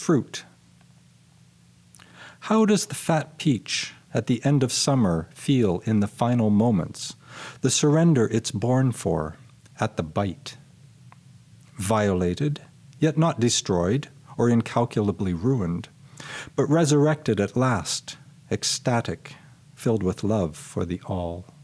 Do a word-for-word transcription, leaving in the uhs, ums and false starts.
fruit. How does the fat peach at the end of summer feel in the final moments, the surrender it's born for at the bite? Violated, yet not destroyed or incalculably ruined, but resurrected at last, ecstatic, filled with love for the all.